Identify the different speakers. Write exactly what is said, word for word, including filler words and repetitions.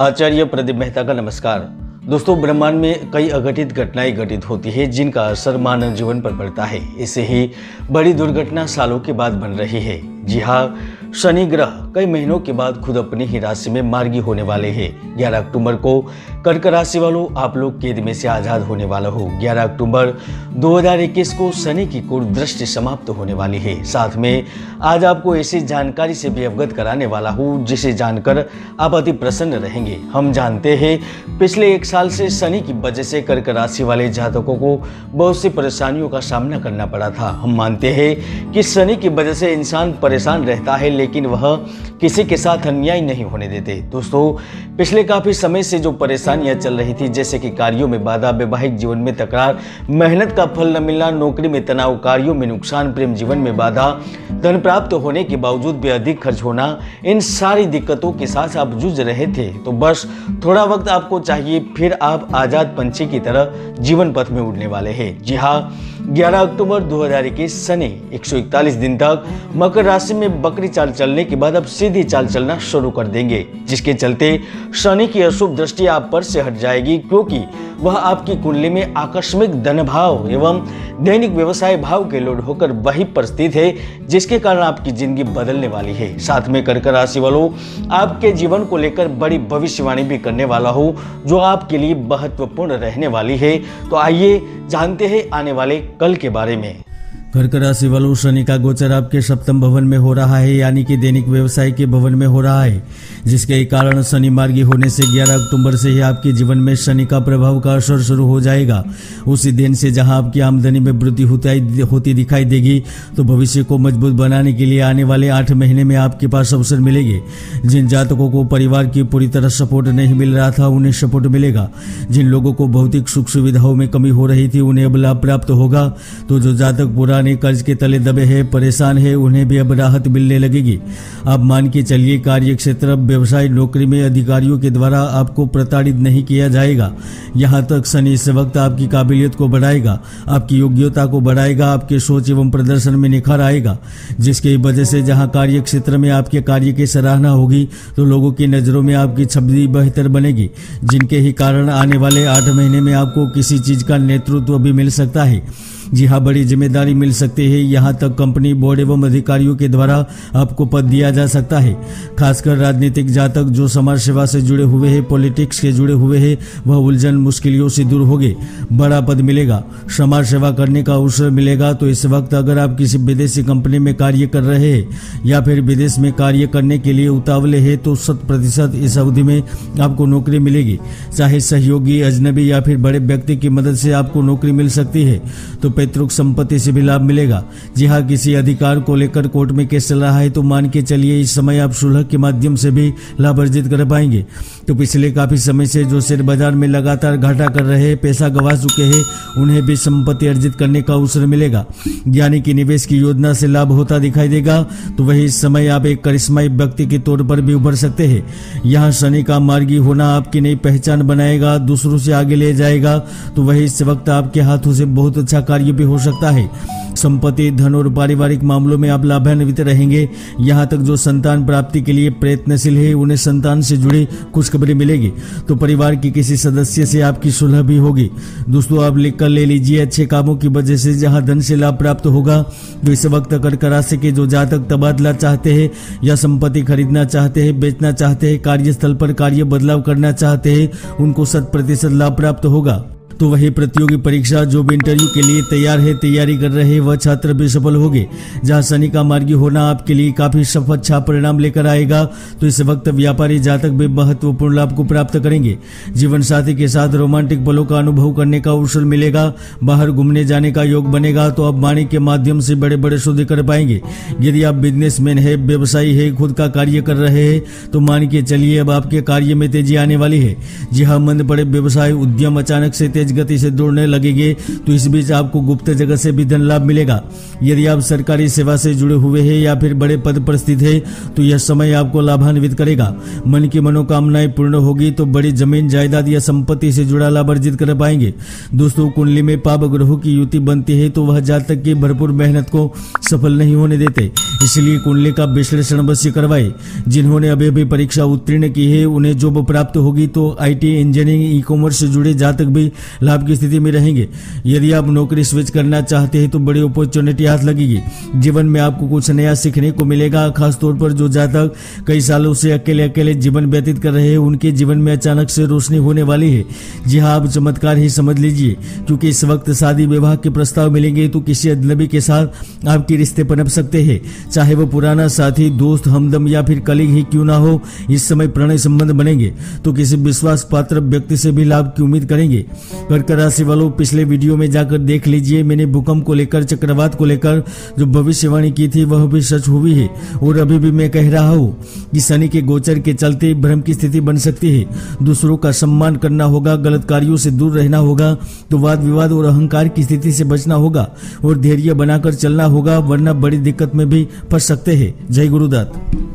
Speaker 1: आचार्य प्रदीप मेहता का नमस्कार। दोस्तों, ब्रह्मांड में कई अघटित घटनाएं घटित होती है जिनका असर मानव जीवन पर पड़ता है। इससे ही बड़ी दुर्घटना सालों के बाद बन रही है। जी हाँ, शनि ग्रह कई महीनों के बाद खुद अपनी ही राशि में मार्गी होने वाले हैं। ग्यारह अक्टूबर को कर्क राशि वालों, आप लोग कैद में से आजाद होने वाला हो। ग्यारह अक्टूबर दो हज़ार इक्कीस को शनि की कुल दृष्टि समाप्त होने वाली है। साथ में आज आपको ऐसी जानकारी से भी अवगत कराने वाला हूँ जिसे जानकर आप अति प्रसन्न रहेंगे। हम जानते हैं पिछले एक साल से शनि की वजह से कर्क राशि वाले जातकों को बहुत सी परेशानियों का सामना करना पड़ा था। हम मानते हैं कि शनि की वजह से इंसान परेशान रहता है, लेकिन वह किसी के साथ अन्याय नहीं होने देते। दोस्तों, पिछले काफी समय से जो परेशानियां चल रही थी, जैसे कि कार्यों में बाधा, वैवाहिक जीवन में तकरार, मेहनत का फल न मिलना, नौकरी में तनाव, कार्यों में नुकसान, प्रेम जीवन में बाधा, धन प्राप्त होने के बावजूद भी अधिक खर्च होना, इन सारी दिक्कतों के साथ आप जूझ रहे थे। तो बस थोड़ा वक्त आपको चाहिए, फिर आप आजाद पंछी की तरह जीवन पथ में उड़ने वाले हैं। जी हाँ, ग्यारह अक्टूबर दो हज़ार इक्कीस शनि एक सौ इकतालीस दिन तक मकर राशि में बकरी चाल चलने के बाद अब सीधी चाल चलना शुरू कर देंगे, जिसके चलते शनि की अशुभ दृष्टि आप पर से हट जाएगी, क्योंकि वह आपकी कुंडली में आकस्मिक धन भाव एवं दैनिक व्यवसाय भाव के लोड होकर वही पर स्थित है, जिसके कारण आपकी जिंदगी बदलने वाली है। साथ में कर्क राशि वालों, आपके जीवन को लेकर बड़ी भविष्यवाणी भी करने वाला हूँ जो आपके लिए महत्वपूर्ण रहने वाली है। तो आइए जानते हैं आने वाले कल के बारे में।
Speaker 2: कर्क राशि वालों, शनि का गोचर आपके सप्तम भवन में हो रहा है, यानी कि दैनिक व्यवसाय के भवन में हो रहा है, जिसके कारण शनि मार्गी होने से ग्यारह अक्टूबर से ही आपके जीवन में शनि का प्रभाव का असर शुरू हो जाएगा। उसी दिन से जहां आपकी आमदनी में वृद्धि होती दिखाई देगी, तो भविष्य को मजबूत बनाने के लिए आने वाले आठ महीने में आपके पास अवसर मिलेंगे। जिन जातकों को परिवार की पूरी तरह सपोर्ट नहीं मिल रहा था, उन्हें सपोर्ट मिलेगा। जिन लोगों को भौतिक सुख सुविधाओं में कमी हो रही थी, उन्हें अब लाभ प्राप्त होगा। तो जो जातक पुराने कर्ज के तले दबे हैं, परेशान है, उन्हें भी अब राहत मिलने लगेगी। आप मान के चलिए, कार्य क्षेत्र, व्यवसाय, नौकरी में अधिकारियों के द्वारा आपको प्रताड़ित नहीं किया जाएगा। यहाँ तक शनि इस वक्त आपकी काबिलियत को बढ़ाएगा, आपकी योग्यता को बढ़ाएगा, आपके सोच एवं प्रदर्शन में निखार आएगा, जिसकी वजह से जहाँ कार्य क्षेत्र में आपके कार्य की सराहना होगी, तो लोगों की नजरों में आपकी छवि बेहतर बनेगी, जिनके ही कारण आने वाले आठ महीने में आपको किसी चीज का नेतृत्व भी मिल सकता है। जी हाँ, बड़ी जिम्मेदारी मिल सकती है। यहाँ तक कंपनी, बोर्ड एवं अधिकारियों के द्वारा आपको पद दिया जा सकता है। खासकर राजनीतिक जातक जो समाज सेवा से जुड़े हुए हैं, पॉलिटिक्स से जुड़े हुए हैं, वह उलझन मुश्किलों से दूर होंगे। बड़ा पद मिलेगा, समाज सेवा करने का अवसर मिलेगा। तो इस वक्त अगर आप किसी विदेशी कंपनी में कार्य कर रहे हैं या फिर विदेश में कार्य करने के लिए उतावले हैं, तो शत प्रतिशत इस अवधि में आपको नौकरी मिलेगी। चाहे सहयोगी, अजनबी या फिर बड़े व्यक्ति की मदद से आपको नौकरी मिल सकती है। तो पैतृक संपत्ति से भी लाभ मिलेगा। जी हाँ, किसी अधिकार को लेकर कोर्ट में केस चल रहा है, तो मान के चलिए इस समय आप सुलह के माध्यम से भी लाभ अर्जित कर पाएंगे। तो पिछले काफी समय से जो शेयर बाजार में लगातार घाटा कर रहे हैं, पैसा गंवा चुके हैं, उन्हें भी संपत्ति अर्जित करने का अवसर मिलेगा, यानी कि निवेश की योजना से लाभ होता दिखाई देगा। तो वही इस समय आप एक करिश्माई व्यक्ति के तौर पर भी उभर सकते हैं। यहाँ शनि का मार्गी होना आपकी नई पहचान बनाएगा, दूसरों से आगे ले जाएगा। तो वही इस वक्त आपके हाथों से बहुत अच्छा कार्य भी हो सकता है। संपत्ति, धन और पारिवारिक मामलों में आप लाभान्वित रहेंगे। यहाँ तक जो संतान प्राप्ति के लिए प्रयत्नशील है, उन्हें संतान से जुड़ी खुशखबरी मिलेगी। तो परिवार के किसी सदस्य से आपकी सुलह भी होगी। दोस्तों, आप लिख कर ले लीजिए, अच्छे कामों की वजह से जहाँ धन से लाभ प्राप्त होगा। तो इस वक्त कर्क राशि के जो जातक तबादला चाहते हैं या संपत्ति खरीदना चाहते हैं, बेचना चाहते हैं, कार्यस्थल पर कार्य बदलाव करना चाहते हैं, उनको शत प्रतिशत लाभ प्राप्त होगा। तो वही प्रतियोगी परीक्षा, जो भी इंटरव्यू के लिए तैयार है, तैयारी कर रहे हैं, वह छात्र भी सफल होंगे। जहां शनि का मार्गी होना आपके लिए काफी सफल अच्छा परिणाम लेकर आएगा। तो इस वक्त व्यापारी जातक भी महत्वपूर्ण लाभ को प्राप्त करेंगे। जीवन साथी के साथ रोमांटिक पलों का अनुभव करने का अवसर मिलेगा। बाहर घूमने जाने का योग बनेगा। तो आप वाणी के माध्यम से बड़े बड़े सौदे कर पाएंगे। यदि आप बिजनेसमैन है, व्यवसायी है, खुद का कार्य कर रहे हैं, तो मान के चलिए अब आपके कार्य में तेजी आने वाली है। जी हाँ, मंद पड़े व्यवसाय, उद्यम अचानक से तेज गति से दौड़ने लगेंगे तो इस बीच आपको गुप्त जगह से भी धन लाभ मिलेगा। यदि आप सरकारी सेवा से जुड़े हुए हैं या फिर बड़े पद पर स्थित है तो यह समय आपको लाभान्वित करेगा। मन की मनोकामनाएं पूर्ण होगी तो बड़ी जमीन जायदाद या संपत्ति से जुड़ा लाभ अर्जित कर पाएंगे। दोस्तों, कुंडली में पाप ग्रहों की युति बनती है तो वह जातक की भरपूर मेहनत को सफल नहीं होने देते, इसलिए कुंडली का विश्लेषण अवश्य करवाए। जिन्होंने अभी अभी परीक्षा उत्तीर्ण की है उन्हें जॉब प्राप्त होगी तो आईटी, इंजीनियरिंग, ई कॉमर्स से जुड़े जातक भी लाभ की स्थिति में रहेंगे। यदि आप नौकरी स्विच करना चाहते हैं तो बड़ी अपॉर्चुनिटी हाथ लगेगी। जीवन में आपको कुछ नया सीखने को मिलेगा। खासतौर पर जो जातक कई सालों से अकेले अकेले जीवन व्यतीत कर रहे हैं उनके जीवन में अचानक से रोशनी होने वाली है। जी हाँ, आप चमत्कार ही समझ लीजिए, क्योंकि इस वक्त शादी विवाह के प्रस्ताव मिलेंगे तो किसी अजनबी के साथ आपके रिश्ते पनप सकते हैं। चाहे वो पुराना साथी, दोस्त, हमदम या फिर कलीग ही क्यों ना हो, इस समय प्रणय संबंध बनेंगे तो किसी विश्वास पात्र व्यक्ति से भी लाभ की उम्मीद करेंगे। कर्क राशि वालों, पिछले वीडियो में जाकर देख लीजिए, मैंने भूकंप को लेकर, चक्रवात को लेकर जो भविष्यवाणी की थी वह भी सच हुई है। और अभी भी मैं कह रहा हूँ कि शनि के गोचर के चलते भ्रम की स्थिति बन सकती है। दूसरों का सम्मान करना होगा, गलत कार्यों से दूर रहना होगा, तो वाद विवाद और अहंकार की स्थिति से बचना होगा और धैर्य बनाकर चलना होगा, वरना बड़ी दिक्कत में भी फंस सकते हैं। जय गुरुदत्त।